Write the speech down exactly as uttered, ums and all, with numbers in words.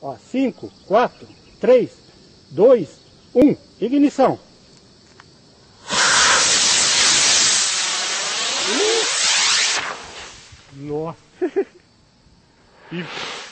Ó, cinco, quatro, três, dois, um, ignição. Nossa.